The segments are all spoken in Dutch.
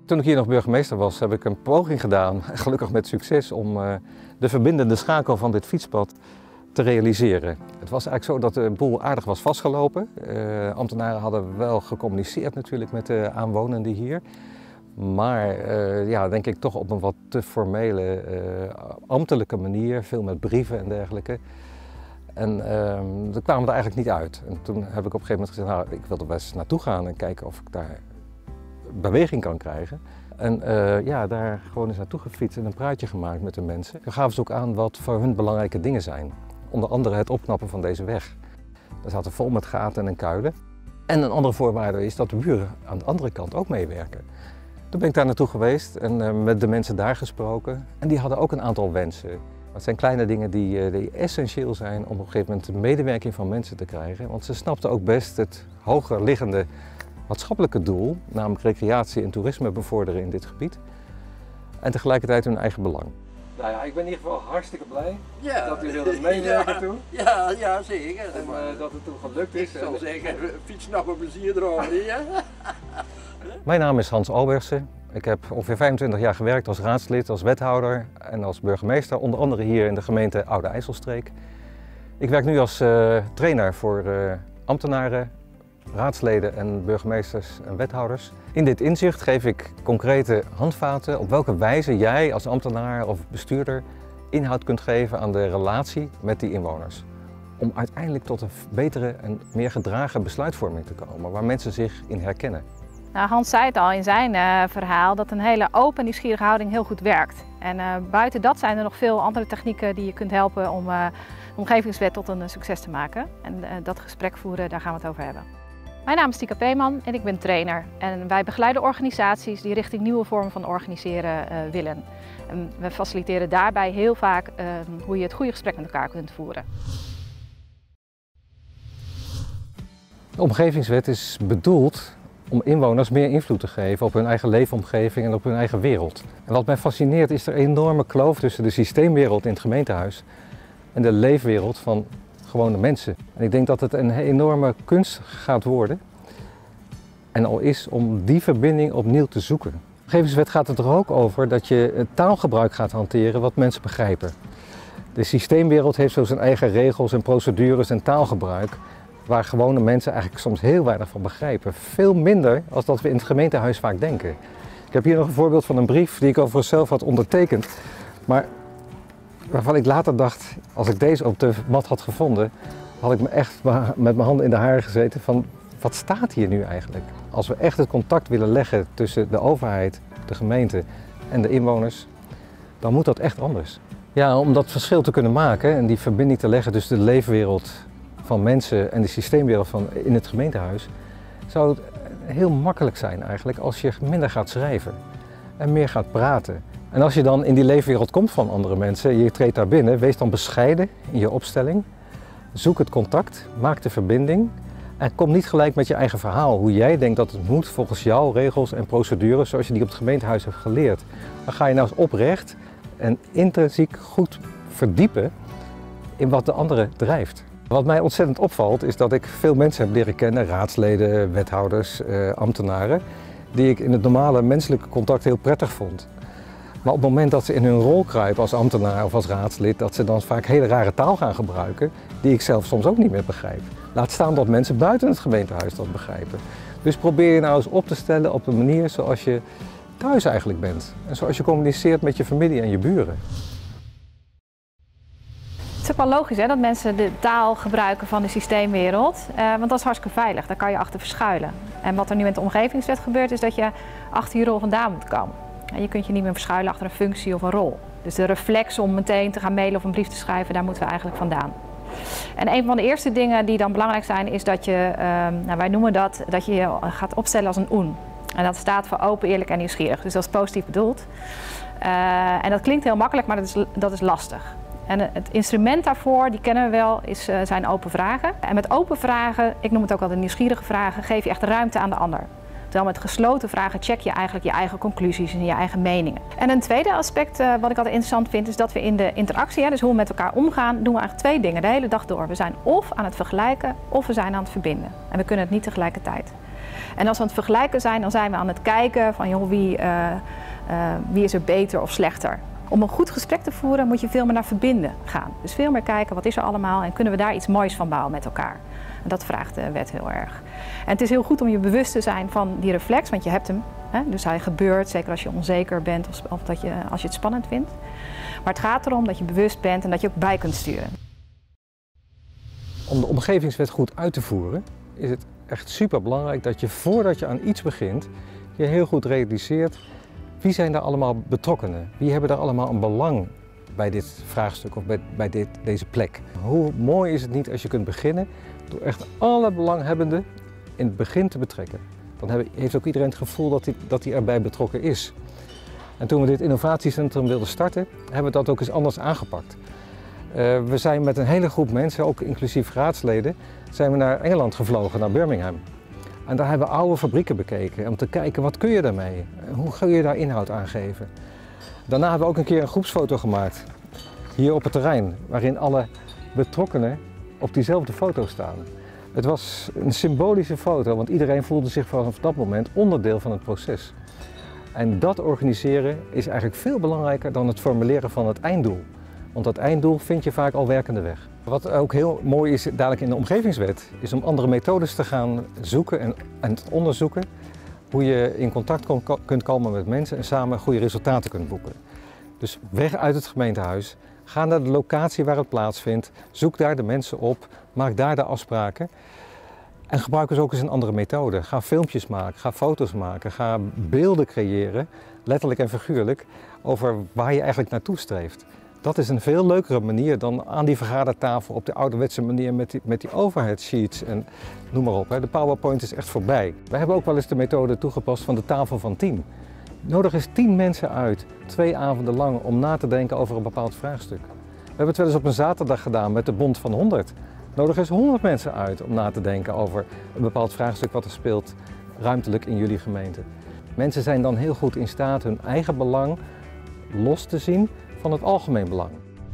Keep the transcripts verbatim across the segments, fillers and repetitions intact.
Toen ik hier nog burgemeester was, heb ik een poging gedaan, gelukkig met succes, om uh, de verbindende schakel van dit fietspad te realiseren. Het was eigenlijk zo dat de boel aardig was vastgelopen. Uh, ambtenaren hadden wel gecommuniceerd natuurlijk met de aanwonenden hier. Maar uh, ja, denk ik toch op een wat te formele, uh, ambtelijke manier, veel met brieven en dergelijke. En uh, daar kwamen we er eigenlijk niet uit. En toen heb ik op een gegeven moment gezegd, nou, ik wil er best eens naartoe gaan en kijken of ik daar beweging kan krijgen. En uh, ja, daar gewoon eens naartoe gefietst en een praatje gemaakt met de mensen. We gaven ze ook aan wat voor hun belangrijke dingen zijn. Onder andere het opknappen van deze weg. Daar zaten vol met gaten en kuilen. En een andere voorwaarde is dat de buren aan de andere kant ook meewerken. Toen ben ik daar naartoe geweest en uh, met de mensen daar gesproken. En die hadden ook een aantal wensen. Het zijn kleine dingen die, uh, die essentieel zijn om op een gegeven moment de medewerking van mensen te krijgen. Want ze snapten ook best het hoger liggende maatschappelijke doel, namelijk recreatie en toerisme bevorderen in dit gebied. En tegelijkertijd hun eigen belang. Nou ja, ik ben in ieder geval hartstikke blij ja, dat u wilde meewerken ja, toen. Ja, ja, zeker. En uh, dat het toen gelukt is. Ik zou zeggen, fiets nog met plezier erover. Ja? Mijn naam is Hans Albertsen. Ik heb ongeveer vijfentwintig jaar gewerkt als raadslid, als wethouder en als burgemeester, onder andere hier in de gemeente Oude IJsselstreek. Ik werk nu als uh, trainer voor uh, ambtenaren, raadsleden en burgemeesters en wethouders. In dit inzicht geef ik concrete handvaten op welke wijze jij als ambtenaar of bestuurder inhoud kunt geven aan de relatie met die inwoners. Om uiteindelijk tot een betere en meer gedragen besluitvorming te komen, waar mensen zich in herkennen. Nou, Hans zei het al in zijn uh, verhaal dat een hele open, nieuwsgierige houding heel goed werkt. En uh, buiten dat zijn er nog veel andere technieken die je kunt helpen om uh, de omgevingswet tot een uh, succes te maken. En uh, dat gesprek voeren, daar gaan we het over hebben. Mijn naam is Tika Peeman en ik ben trainer. En wij begeleiden organisaties die richting nieuwe vormen van organiseren uh, willen. En we faciliteren daarbij heel vaak uh, hoe je het goede gesprek met elkaar kunt voeren. De omgevingswet is bedoeld om inwoners meer invloed te geven op hun eigen leefomgeving en op hun eigen wereld. En wat mij fascineert is de enorme kloof tussen de systeemwereld in het gemeentehuis en de leefwereld van gewone mensen. En ik denk dat het een enorme kunst gaat worden en al is om die verbinding opnieuw te zoeken. De omgevingswet gaat er toch ook over dat je het taalgebruik gaat hanteren wat mensen begrijpen. De systeemwereld heeft zo zijn eigen regels en procedures en taalgebruik, waar gewone mensen eigenlijk soms heel weinig van begrijpen. Veel minder als dat we in het gemeentehuis vaak denken. Ik heb hier nog een voorbeeld van een brief die ik overigens zelf had ondertekend, maar waarvan ik later dacht, als ik deze op de mat had gevonden, had ik me echt met mijn handen in de haren gezeten van, wat staat hier nu eigenlijk? Als we echt het contact willen leggen tussen de overheid, de gemeente en de inwoners, dan moet dat echt anders. Ja, om dat verschil te kunnen maken en die verbinding te leggen tussen de leefwereld van mensen en de systeemwereld van in het gemeentehuis, zou het heel makkelijk zijn eigenlijk als je minder gaat schrijven en meer gaat praten. En als je dan in die leefwereld komt van andere mensen, je treedt daar binnen, wees dan bescheiden in je opstelling. Zoek het contact, maak de verbinding en kom niet gelijk met je eigen verhaal, hoe jij denkt dat het moet volgens jouw regels en procedures zoals je die op het gemeentehuis hebt geleerd. Dan ga je nou eens oprecht en intrinsiek goed verdiepen in wat de andere drijft. Wat mij ontzettend opvalt is dat ik veel mensen heb leren kennen, raadsleden, wethouders, eh, ambtenaren, die ik in het normale menselijke contact heel prettig vond. Maar op het moment dat ze in hun rol kruipen als ambtenaar of als raadslid, dat ze dan vaak hele rare taal gaan gebruiken, die ik zelf soms ook niet meer begrijp. Laat staan dat mensen buiten het gemeentehuis dat begrijpen. Dus probeer je nou eens op te stellen op de manier zoals je thuis eigenlijk bent. En zoals je communiceert met je familie en je buren. Het is ook wel logisch hè, dat mensen de taal gebruiken van de systeemwereld, uh, want dat is hartstikke veilig, daar kan je achter verschuilen. En wat er nu met de omgevingswet gebeurt is dat je achter je rol vandaan moet komen. En je kunt je niet meer verschuilen achter een functie of een rol. Dus de reflex om meteen te gaan mailen of een brief te schrijven, daar moeten we eigenlijk vandaan. En een van de eerste dingen die dan belangrijk zijn is dat je, uh, nou, wij noemen dat, dat je je gaat opstellen als een oen. En dat staat voor open, eerlijk en nieuwsgierig. Dus dat is positief bedoeld. Uh, en dat klinkt heel makkelijk, maar dat is, dat is lastig. En het instrument daarvoor, die kennen we wel, is, uh, zijn open vragen. En met open vragen, ik noem het ook altijd nieuwsgierige vragen, geef je echt ruimte aan de ander. Terwijl met gesloten vragen check je eigenlijk je eigen conclusies en je eigen meningen. En een tweede aspect uh, wat ik altijd interessant vind, is dat we in de interactie, hè, dus hoe we met elkaar omgaan, doen we eigenlijk twee dingen de hele dag door. We zijn of aan het vergelijken, of we zijn aan het verbinden. En we kunnen het niet tegelijkertijd. En als we aan het vergelijken zijn, dan zijn we aan het kijken van joh, wie, uh, uh, wie is er beter of slechter. Om een goed gesprek te voeren moet je veel meer naar verbinden gaan. Dus veel meer kijken wat is er allemaal en kunnen we daar iets moois van bouwen met elkaar. En dat vraagt de wet heel erg. En het is heel goed om je bewust te zijn van die reflex, want je hebt hem. Hè? Dus hij gebeurt, zeker als je onzeker bent of, of dat je, als je het spannend vindt. Maar het gaat erom dat je bewust bent en dat je ook bij kunt sturen. Om de omgevingswet goed uit te voeren is het echt super belangrijk dat je voordat je aan iets begint, je heel goed realiseert wie zijn daar allemaal betrokkenen. Wie hebben daar allemaal een belang bij dit vraagstuk of bij, bij dit, deze plek. Hoe mooi is het niet als je kunt beginnen door echt alle belanghebbenden in het begin te betrekken. Dan heeft ook iedereen het gevoel dat hij, dat hij erbij betrokken is. En toen we dit innovatiecentrum wilden starten, hebben we dat ook eens anders aangepakt. Uh, we zijn met een hele groep mensen, ook inclusief raadsleden, zijn we naar Engeland gevlogen, naar Birmingham. En daar hebben we oude fabrieken bekeken om te kijken wat kun je daarmee, hoe kun je daar inhoud aan geven. Daarna hebben we ook een keer een groepsfoto gemaakt, hier op het terrein, waarin alle betrokkenen op diezelfde foto staan. Het was een symbolische foto, want iedereen voelde zich vanaf dat moment onderdeel van het proces. En dat organiseren is eigenlijk veel belangrijker dan het formuleren van het einddoel. Want dat einddoel vind je vaak al werkende weg. Wat ook heel mooi is dadelijk in de omgevingswet, is om andere methodes te gaan zoeken en, en onderzoeken hoe je in contact kom, kunt komen met mensen en samen goede resultaten kunt boeken. Dus weg uit het gemeentehuis, ga naar de locatie waar het plaatsvindt, zoek daar de mensen op, maak daar de afspraken. En gebruik dus ook eens een andere methode. Ga filmpjes maken, ga foto's maken, ga beelden creëren, letterlijk en figuurlijk, over waar je eigenlijk naartoe streeft. Dat is een veel leukere manier dan aan die vergadertafel op de ouderwetse manier met die, met die overhead sheets en noem maar op. Hè. De PowerPoint is echt voorbij. We hebben ook wel eens de methode toegepast van de tafel van tien. Nodig eens tien mensen uit, twee avonden lang, om na te denken over een bepaald vraagstuk. We hebben het wel eens op een zaterdag gedaan met de Bond van honderd. Nodig eens honderd mensen uit om na te denken over een bepaald vraagstuk wat er speelt ruimtelijk in jullie gemeente. Mensen zijn dan heel goed in staat hun eigen belang los te zien van het algemeen belang.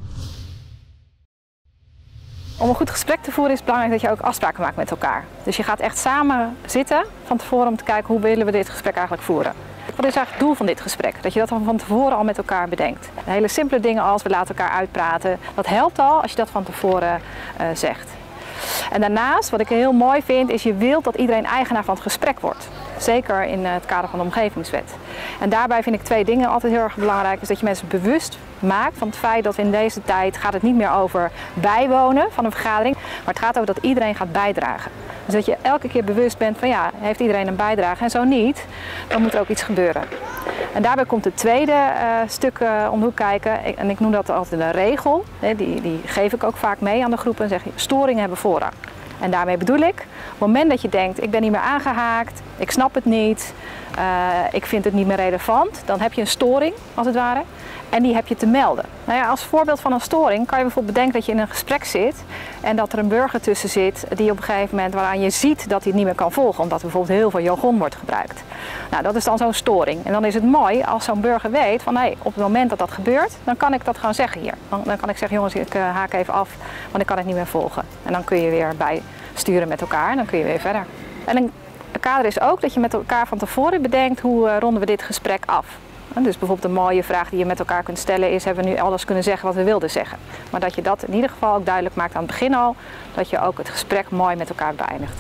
Om een goed gesprek te voeren is het belangrijk dat je ook afspraken maakt met elkaar. Dus je gaat echt samen zitten van tevoren om te kijken hoe willen we dit gesprek eigenlijk voeren. Wat is eigenlijk het doel van dit gesprek? Dat je dat van tevoren al met elkaar bedenkt. Hele simpele dingen als we laten elkaar uitpraten, dat helpt al als je dat van tevoren uh, zegt. En daarnaast, wat ik heel mooi vind, is je wilt dat iedereen eigenaar van het gesprek wordt. Zeker in het kader van de omgevingswet. En daarbij vind ik twee dingen altijd heel erg belangrijk. Is dat je mensen bewust maakt van het feit dat in deze tijd gaat het niet meer over bijwonen van een vergadering. Maar het gaat over dat iedereen gaat bijdragen. Dus dat je elke keer bewust bent van ja, heeft iedereen een bijdrage? En zo niet, dan moet er ook iets gebeuren. En daarbij komt het tweede uh, stuk uh, om de hoek kijken. Ik, en ik noem dat altijd een regel. Hè, die, die geef ik ook vaak mee aan de groepen en zeg je, storingen hebben voorrang. En daarmee bedoel ik, op het moment dat je denkt, ik ben niet meer aangehaakt, ik snap het niet, uh, ik vind het niet meer relevant, dan heb je een storing, als het ware, en die heb je te melden. Nou ja, als voorbeeld van een storing kan je bijvoorbeeld bedenken dat je in een gesprek zit en dat er een burger tussen zit die op een gegeven moment waaraan je ziet dat hij het niet meer kan volgen, omdat er bijvoorbeeld heel veel jargon wordt gebruikt. Nou, dat is dan zo'n storing. En dan is het mooi als zo'n burger weet van hey, op het moment dat dat gebeurt, dan kan ik dat gewoon zeggen hier. Dan, dan kan ik zeggen, jongens, ik uh, haak even af, want ik kan het niet meer volgen. En dan kun je weer bijsturen met elkaar en dan kun je weer verder. En een kader is ook dat je met elkaar van tevoren bedenkt hoe uh, ronden we dit gesprek af. En dus bijvoorbeeld een mooie vraag die je met elkaar kunt stellen is, hebben we nu alles kunnen zeggen wat we wilden zeggen. Maar dat je dat in ieder geval ook duidelijk maakt aan het begin al, dat je ook het gesprek mooi met elkaar beëindigt.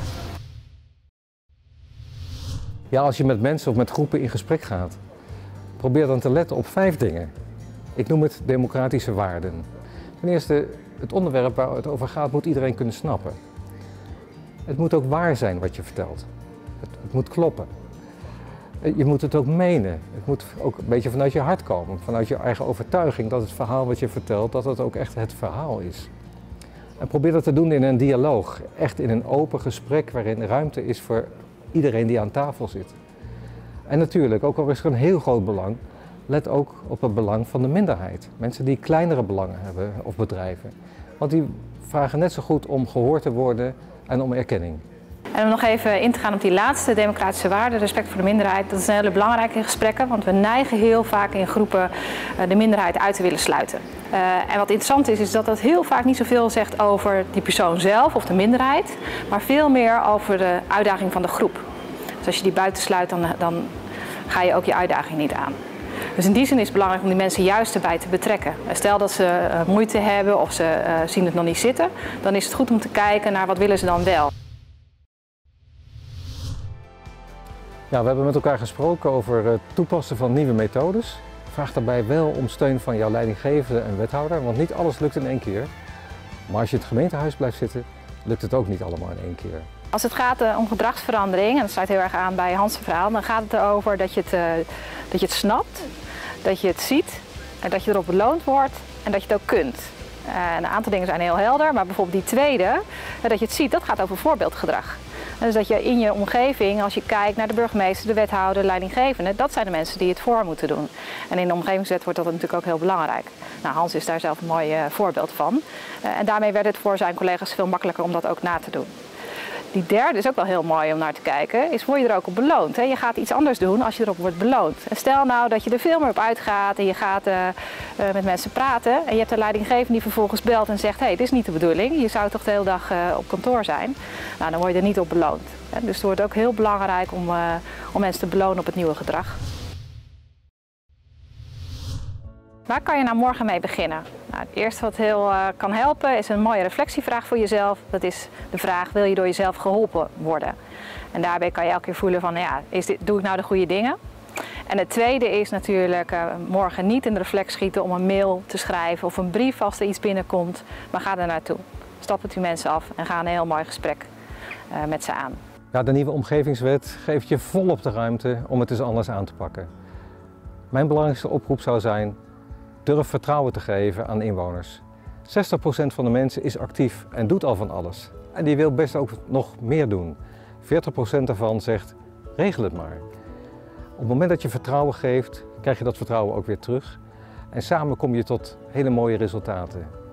Ja, als je met mensen of met groepen in gesprek gaat, probeer dan te letten op vijf dingen. Ik noem het democratische waarden. Ten eerste, het onderwerp waar het over gaat moet iedereen kunnen snappen. Het moet ook waar zijn wat je vertelt. Het, het moet kloppen. Je moet het ook menen. Het moet ook een beetje vanuit je hart komen, vanuit je eigen overtuiging dat het verhaal wat je vertelt, dat het ook echt het verhaal is. En probeer dat te doen in een dialoog, echt in een open gesprek waarin ruimte is voor iedereen die aan tafel zit. En natuurlijk, ook al is er een heel groot belang, let ook op het belang van de minderheid. Mensen die kleinere belangen hebben of bedrijven. Want die vragen net zo goed om gehoord te worden en om erkenning. En om nog even in te gaan op die laatste democratische waarde, respect voor de minderheid, dat is een hele belangrijke in gesprekken, want we neigen heel vaak in groepen de minderheid uit te willen sluiten. Uh, en wat interessant is, is dat dat heel vaak niet zoveel zegt over die persoon zelf of de minderheid, maar veel meer over de uitdaging van de groep. Dus Dus als je die buitensluit, dan, dan ga je ook je uitdaging niet aan. Dus in die zin is het belangrijk om die mensen juist erbij te betrekken. Stel dat ze uh, moeite hebben of ze uh, zien het nog niet zitten, dan is het goed om te kijken naar wat willen ze dan wel. Ja, we hebben met elkaar gesproken over het toepassen van nieuwe methodes. Vraag daarbij wel om steun van jouw leidinggevende en wethouder, want niet alles lukt in één keer. Maar als je in het gemeentehuis blijft zitten, lukt het ook niet allemaal in één keer. Als het gaat uh, om gedragsverandering, en dat sluit heel erg aan bij Hans' verhaal, dan gaat het erover dat je het, uh, dat je het snapt, dat je het ziet, en dat je erop beloond wordt en dat je het ook kunt. Uh, een aantal dingen zijn heel helder, maar bijvoorbeeld die tweede, uh, dat je het ziet, dat gaat over voorbeeldgedrag. Dus dat je in je omgeving, als je kijkt naar de burgemeester, de wethouder, de leidinggevende, dat zijn de mensen die het voor moeten doen. En in de omgevingswet wordt dat natuurlijk ook heel belangrijk. Nou, Hans is daar zelf een mooi uh, voorbeeld van. Uh, en daarmee werd het voor zijn collega's veel makkelijker om dat ook na te doen. Die derde is ook wel heel mooi om naar te kijken, is word je er ook op beloond. Hè? Je gaat iets anders doen als je erop wordt beloond. En stel nou dat je er veel meer op uitgaat en je gaat uh, uh, met mensen praten en je hebt een leidinggevende die vervolgens belt en zegt, hé, hey, dit is niet de bedoeling, je zou toch de hele dag uh, op kantoor zijn. Nou, dan word je er niet op beloond. Hè? Dus het wordt ook heel belangrijk om, uh, om mensen te belonen op het nieuwe gedrag. Waar kan je nou morgen mee beginnen? Nou, het eerste wat heel uh, kan helpen is een mooie reflectievraag voor jezelf. Dat is de vraag, wil je door jezelf geholpen worden? En daarbij kan je elke keer voelen van, ja, is dit, doe ik nou de goede dingen? En het tweede is natuurlijk uh, morgen niet in de reflex schieten om een mail te schrijven of een brief als er iets binnenkomt. Maar ga er naartoe. Stap het die mensen af en ga een heel mooi gesprek uh, met ze aan. Ja, de nieuwe omgevingswet geeft je volop de ruimte om het eens anders aan te pakken. Mijn belangrijkste oproep zou zijn, durf vertrouwen te geven aan inwoners. zestig procent van de mensen is actief en doet al van alles. En die wil best ook nog meer doen. veertig procent daarvan zegt, regel het maar. Op het moment dat je vertrouwen geeft, krijg je dat vertrouwen ook weer terug. En samen kom je tot hele mooie resultaten.